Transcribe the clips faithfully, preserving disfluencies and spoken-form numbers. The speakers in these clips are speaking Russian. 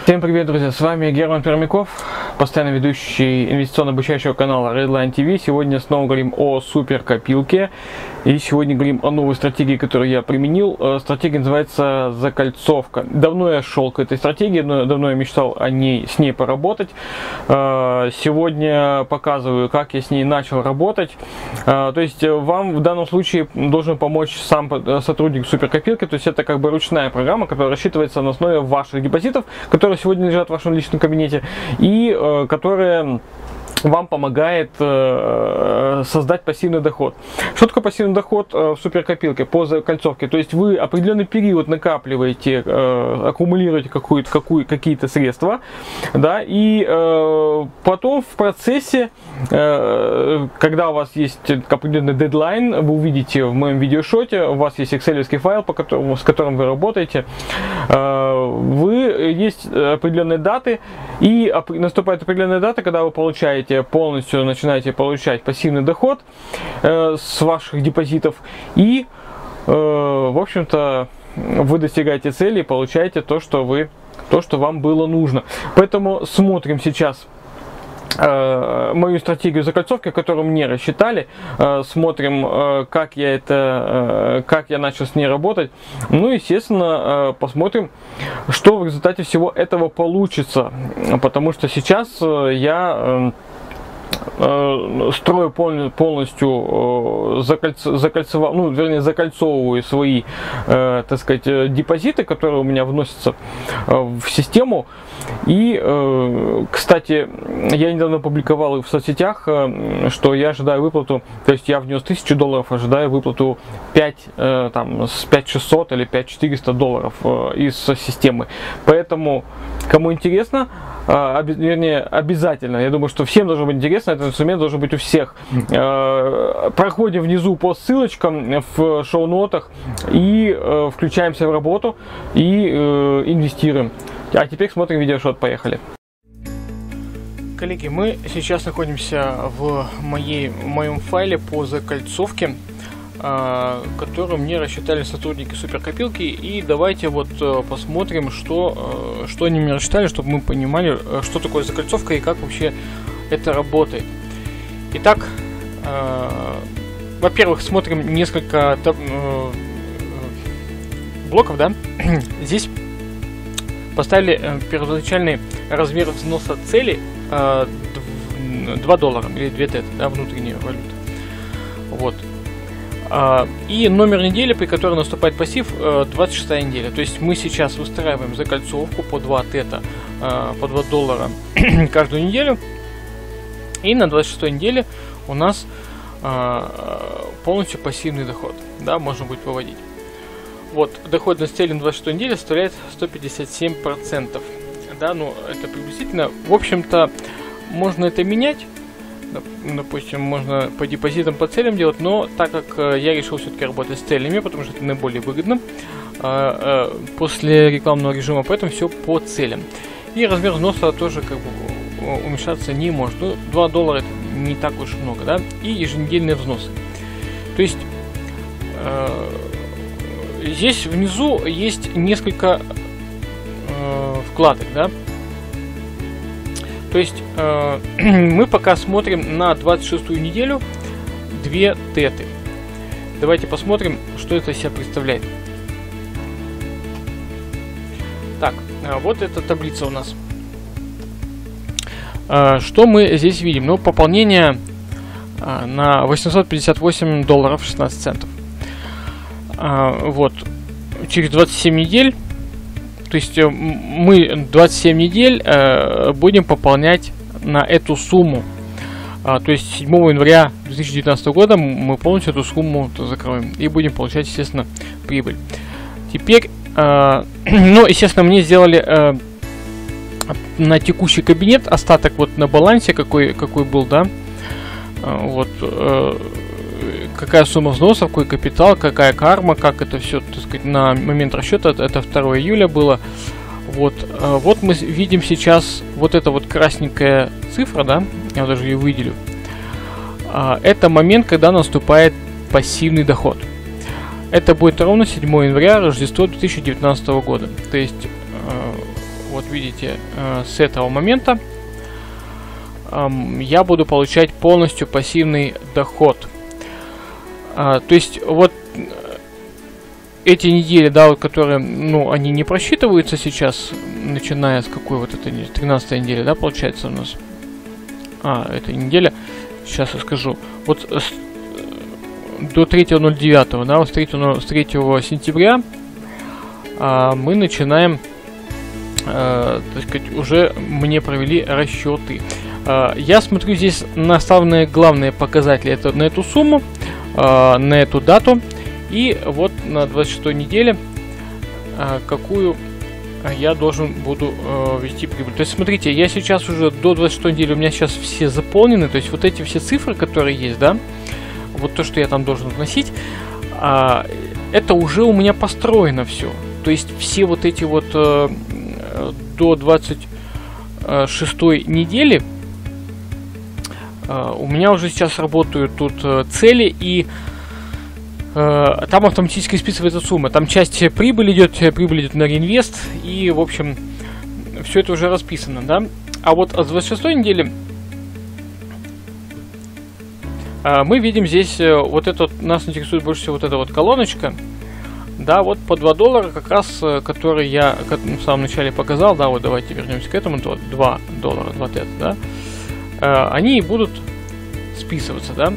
Всем привет, друзья! С вами Герман Пермяков, постоянно ведущий инвестиционно-обучающего канала Redline ти ви. Сегодня снова говорим о суперкопилке. И сегодня говорим о новой стратегии, которую я применил. Стратегия называется закольцовка. Давно я шел к этой стратегии, но давно я мечтал о ней, с ней поработать. Сегодня показываю, как я с ней начал работать. То есть вам в данном случае должен помочь сам сотрудник суперкопилки. То есть это как бы ручная программа, которая рассчитывается на основе ваших депозитов, которые сегодня лежат в вашем личном кабинете, и э, которая вам помогает э, создать пассивный доход. Что такое пассивный доход э, в суперкопилке по закольцовке? То есть вы определенный период накапливаете, э, аккумулируете какую-то, какую, какие-то средства, да, и э, потом в процессе, э, когда у вас есть определенный дедлайн, вы увидите в моем видеошоте, у вас есть экселевский файл, по которому, с которым вы работаете, э, вы, есть определенные даты, и наступает определенная дата, когда вы получаете полностью начинаете получать пассивный доход э, с ваших депозитов, и э, в общем-то вы достигаете цели и получаете то, что вы то, что вам было нужно. Поэтому смотрим сейчас э, мою стратегию закольцовки, которую мне рассчитали, э, смотрим, э, как я это, э, как я начал с ней работать. Ну, естественно, э, посмотрим, что в результате всего этого получится, потому что сейчас э, я э, строю полностью, закольцо, закольцевал, ну, вернее, закольцовываю свои, э, так сказать, депозиты, которые у меня вносятся в систему. И, э, кстати, я недавно публиковал в соцсетях, э, что я ожидаю выплату, то есть я внес тысячу долларов, ожидаю выплату пять, э, там, с пять тысяч шестьсот или пять тысяч четыреста долларов э, из системы. Поэтому, кому интересно, э, вернее, обязательно, я думаю, что всем должно быть интересно, этот инструмент должен быть у всех. Э, проходим внизу по ссылочкам в шоу-нотах и э, включаемся в работу и э, инвестируем. А теперь смотрим видеошот, поехали. Коллеги, мы сейчас находимся в, моей, в моем файле по закольцовке, э, который мне рассчитали сотрудники суперкопилки. И давайте вот э, посмотрим, что, э, что они мне рассчитали, чтобы мы понимали, э, что такое закольцовка и как вообще это работает. Итак, э, во-первых, смотрим несколько э, блоков, да? Здесь поставили э, первоначальный размер взноса цели э, два доллара или две тет, да, внутренняя валюта. Вот. А, и номер недели, при которой наступает пассив, э, двадцать шестая неделя. То есть мы сейчас выстраиваем закольцовку по два тета, э, по два доллара каждую неделю. И на двадцать шестой неделе у нас э, полностью пассивный доход, да, можно будет выводить. Вот, доходность цели на двадцать шестой неделе составляет сто пятьдесят семь процентов. Да, ну, это приблизительно. В общем-то, можно это менять. Допустим, можно по депозитам, по целям делать, но так как я решил все-таки работать с целями, потому что это наиболее выгодно после рекламного режима, поэтому все по целям. И размер взноса тоже как бы уменьшаться не может. Ну, два доллара это не так уж много, да. И еженедельные взносы. То есть здесь внизу есть несколько э, вкладок, да. То есть э, мы пока смотрим на двадцать шестую неделю две теты. Давайте посмотрим, что это из себя представляет. Так, э, вот эта таблица у нас. Э, что мы здесь видим? Ну, пополнение э, на восемьсот пятьдесят восемь долларов шестнадцать центов. Uh, вот, через двадцать семь недель, то есть uh, мы двадцать семь недель uh, будем пополнять на эту сумму. Uh, то есть седьмого января две тысячи девятнадцатого года мы полностью эту сумму закроем и будем получать, естественно, прибыль. Теперь, uh, ну, естественно, мне сделали uh, на текущий кабинет остаток вот на балансе, какой, какой был, да, uh, вот, uh, какая сумма взносов, какой капитал, какая карма, как это все, так сказать, на момент расчета, это второго июля было. Вот, вот мы видим сейчас вот эта вот красненькая цифра, да, я даже ее выделю. Это момент, когда наступает пассивный доход. Это будет ровно седьмого января, Рождество две тысячи девятнадцатого года. То есть вот видите, с этого момента я буду получать полностью пассивный доход. То есть вот эти недели, да, вот, которые, ну, они не просчитываются сейчас, начиная с какой вот это тринадцатой недели, да, получается у нас. А, эта неделя, сейчас я скажу. Вот с, до третьего ноль девятого, да, вот с третьего, с третьего сентября а, мы начинаем, а, так сказать, уже мне провели расчеты. А, я смотрю здесь на самые главные показатели, это на эту сумму, а, на эту дату. И вот на двадцать шестой неделе, а, какую я должен буду э, вести прибыль. То есть, смотрите, я сейчас уже до двадцать шестой недели, у меня сейчас все заполнены. То есть, вот эти все цифры, которые есть, да, вот то, что я там должен вносить, э, это уже у меня построено все. То есть, все вот эти вот э, до двадцать шестой недели э, у меня уже сейчас работают тут э, цели, и там автоматически списывается сумма. Там часть прибыли идет, прибыль идет на реинвест. И, в общем, все это уже расписано, да. А вот с двадцать шестой недели мы видим здесь вот этот, нас интересует больше всего вот эта вот колоночка. Да, вот по два доллара как раз, который я в самом начале показал. Да, вот давайте вернемся к этому. Вот два доллара, два тет, да. Они будут списываться, да.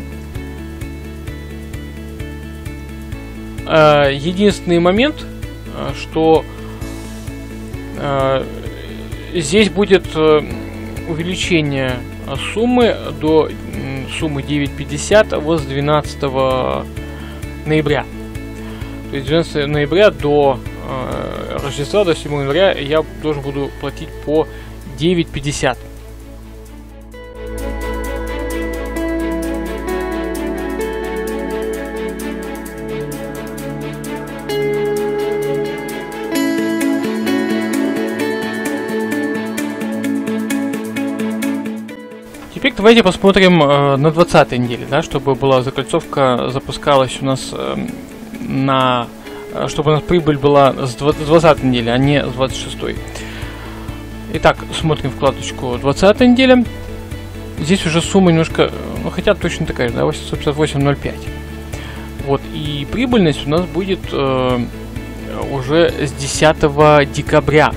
Единственный момент, что э, здесь будет увеличение суммы до суммы девять пятьдесят вот с двенадцатого ноября. То есть двенадцатого ноября до э, Рождества, до седьмого января я должен буду платить по девять пятьдесят. Теперь давайте посмотрим э, на двадцатой неделе, да, чтобы была закольцовка, запускалась у нас э, на... чтобы у нас прибыль была с двадцатой недели, а не с двадцать шестой. Итак, смотрим вкладочку двадцатая неделя. Здесь уже сумма немножко, ну, хотя точно такая же, да, восемьсот пятьдесят восемь ноль пять. Вот, и прибыльность у нас будет э, уже с десятого декабря.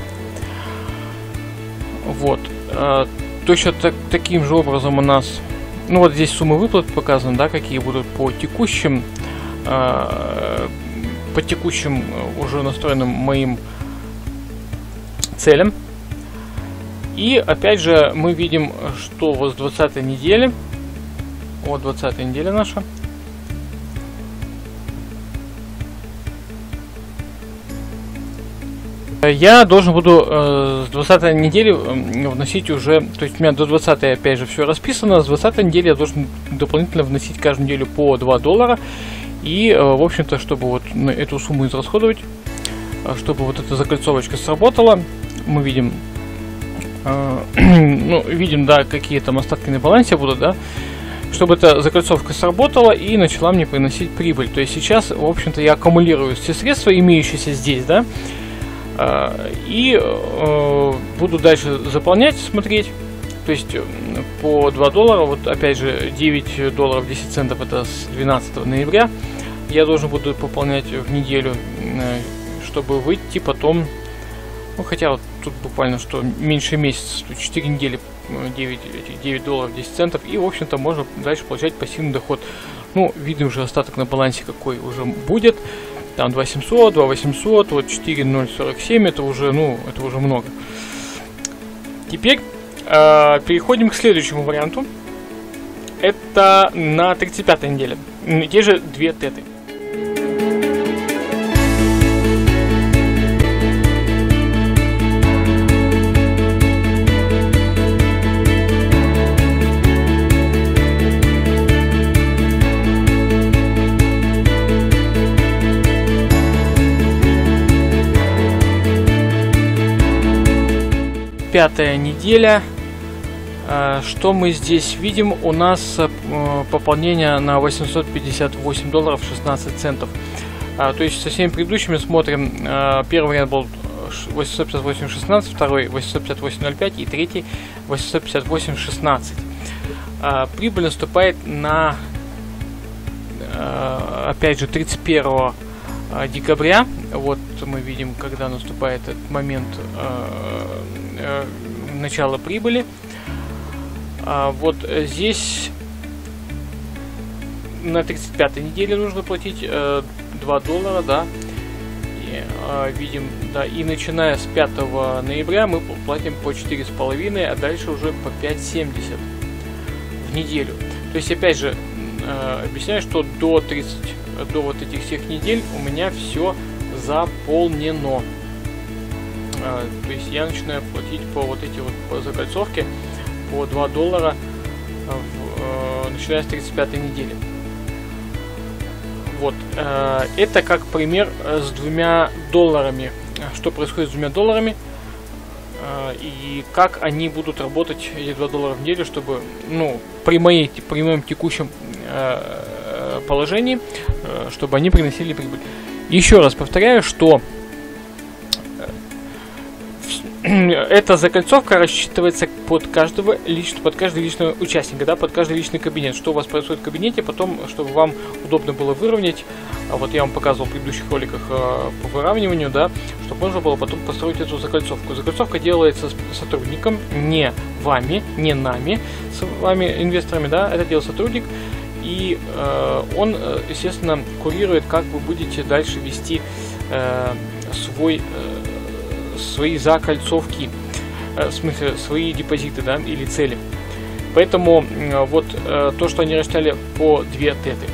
Вот. Э, Точно так, таким же образом у нас, ну вот здесь суммы выплат показаны, да, какие будут по текущим, э, по текущим уже настроенным моим целям. И опять же мы видим, что вот с двадцатой недели, вот двадцатая неделя наша, я должен буду э, с двадцатой недели э, вносить уже, то есть у меня до двадцатой опять же все расписано, с двадцатой недели я должен дополнительно вносить каждую неделю по два доллара. И, э, в общем-то, чтобы вот эту сумму израсходовать, чтобы вот эта закольцовочка сработала, мы видим, э, ну, видим, да, какие там остатки на балансе будут, да, чтобы эта закольцовка сработала и начала мне приносить прибыль. То есть сейчас, в общем-то, я аккумулирую все средства, имеющиеся здесь, да, и э, буду дальше заполнять, смотреть. То есть по два доллара, вот опять же девять долларов десять центов, это с двенадцатого ноября. Я должен буду пополнять в неделю, э, чтобы выйти потом, ну хотя вот тут буквально что меньше месяца, четыре недели, девять, девять долларов десять центов. И в общем-то можно дальше получать пассивный доход. Ну, видно уже остаток на балансе какой уже будет. Там два семьсот, два восемьсот, вот четыре ноль сорок семь, это уже, ну, это уже много. Теперь э, переходим к следующему варианту. Это на тридцать пятой неделе. Те же две теты. Пятая неделя. Что мы здесь видим? У нас пополнение на восемьсот пятьдесят восемь долларов шестнадцать центов. То есть со всеми предыдущими смотрим. Первый вариант был восемьсот пятьдесят восемь шестнадцать, второй восемьсот пятьдесят восемь ноль пять и третий восемьсот пятьдесят восемь шестнадцать. Прибыль наступает на, опять же, тридцать первого декабря. Вот мы видим, когда наступает этот момент начала прибыли. Вот здесь на тридцать пятой неделе нужно платить два доллара, да. И, видим, да, и начиная с пятого ноября мы платим по четыре с половиной, а дальше уже по пять семьдесят в неделю. То есть, опять же, объясняю, что до тридцати, до вот этих всех недель у меня все заполнено. То есть я начинаю платить по вот эти вот по закольцовке по два доллара, в, начиная с тридцать пятой недели. Вот, э, это как пример с двумя долларами. Что происходит с двумя долларами э, и как они будут работать, эти два доллара в неделю, чтобы, ну, при, моей, при моем текущем э, положении, э, чтобы они приносили прибыль. Еще раз повторяю, что эта закольцовка рассчитывается под каждого лично, под каждого личного участника, да, под каждый личный кабинет. Что у вас происходит в кабинете, потом, чтобы вам удобно было выровнять. Вот я вам показывал в предыдущих роликах э, по выравниванию, да, чтобы можно было потом построить эту закольцовку. Закольцовка делается с сотрудником, не вами, не нами, с вами, инвесторами, да, это делает сотрудник. И э, он, естественно, курирует, как вы будете дальше вести э, свой э, свои закольцовки, в смысле свои депозиты, да, или цели. Поэтому вот то, что они рассчитали по две теты.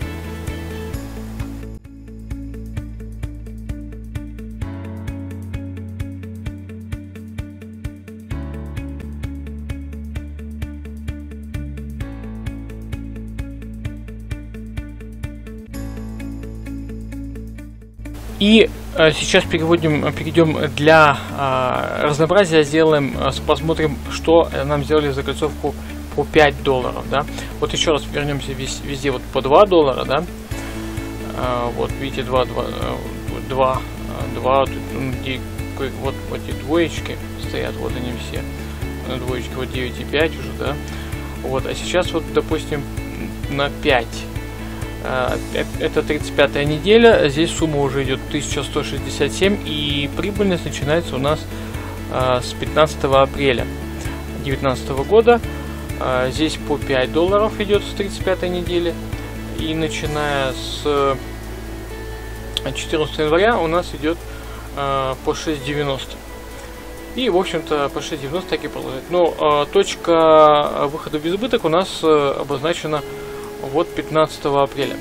И а, сейчас переводим, перейдем для а, разнообразия, сделаем, а, посмотрим, что нам сделали закольцовку по пять долларов, да. Вот еще раз вернемся везде, везде вот по два доллара, да. А, вот видите, два, два, два, два, где, вот эти двоечки стоят, вот они все, двоечки, вот девять и пять уже, да. Вот, а сейчас вот, допустим, на пять. Это тридцать пятая неделя, здесь сумма уже идет тысяча сто шестьдесят семь, и прибыльность начинается у нас а, с пятнадцатого апреля две тысячи девятнадцатого года. А, здесь по пять долларов идет с тридцать пятой недели, и начиная с четырнадцатого января у нас идет а, по шесть девяносто. И, в общем-то, по шесть девяносто так и продолжает. Но а, точка выхода в избыток у нас а, обозначена вот пятнадцатого апреля.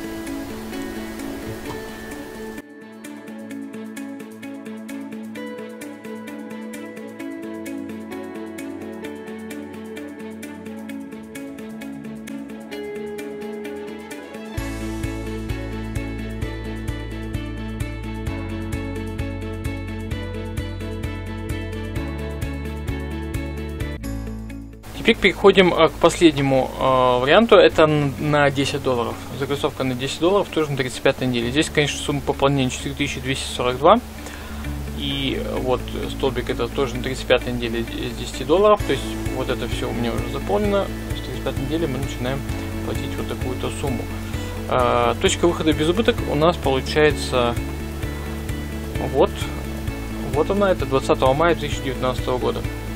Теперь переходим к последнему э, варианту, это на десять долларов. Закольцовка на десять долларов тоже на тридцать пятой неделе. Здесь, конечно, сумма пополнения четыре тысячи двести сорок два. И вот столбик это тоже на тридцать пятой неделе с десяти долларов. То есть вот это все у меня уже заполнено. С тридцать пятой недели мы начинаем платить вот такую-то сумму. Э, точка выхода без убыток у нас получается вот, вот она, это двадцатого мая две тысячи девятнадцатого года.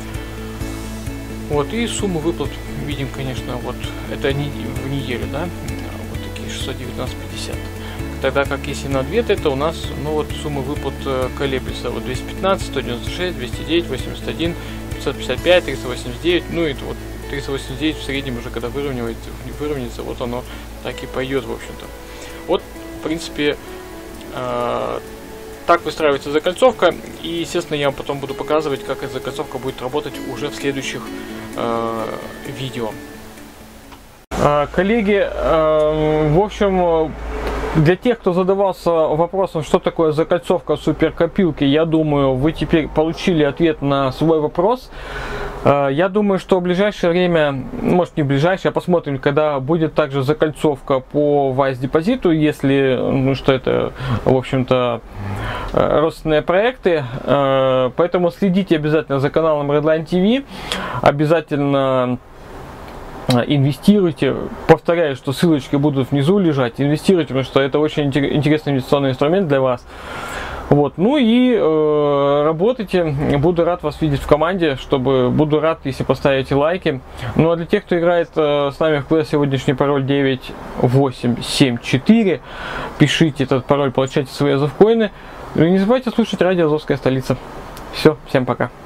Вот, и сумму выплат видим, конечно, вот, это не, в неделю, да, вот такие шестьсот девятнадцать пятьдесят. Тогда как если на две, то это у нас, ну вот, суммы выплат э, колеблются, вот, двести пятнадцать, сто девяносто шесть, двести девять, восемьдесят один, пятьсот пятьдесят пять, триста восемьдесят девять, ну, это вот, триста восемьдесят девять в среднем уже, когда выравнивается, выровняется, вот оно так и пойдет, в общем-то. Вот, в принципе, э, так выстраивается закольцовка, и, естественно, я вам потом буду показывать, как эта закольцовка будет работать уже в следующих э, видео. Коллеги, э, в общем, для тех, кто задавался вопросом, что такое закольцовка суперкопилки, я думаю, вы теперь получили ответ на свой вопрос. Я думаю, что в ближайшее время, может не в ближайшее, а посмотрим, когда будет также закольцовка по Wise депозиту, если, ну что это, в общем-то, родственные проекты. Поэтому следите обязательно за каналом Redline ти ви, обязательно инвестируйте. Повторяю, что ссылочки будут внизу лежать. Инвестируйте, потому что это очень интересный инвестиционный инструмент для вас. Вот. Ну и э, работайте. Буду рад вас видеть в команде, чтобы буду рад, если поставите лайки. Ну а для тех, кто играет э, с нами в квест, сегодняшний пароль девять восемь семь четыре. Пишите этот пароль, получайте свои азовкоины. Ну и не забывайте слушать радио «Азовская столица». Все, всем пока.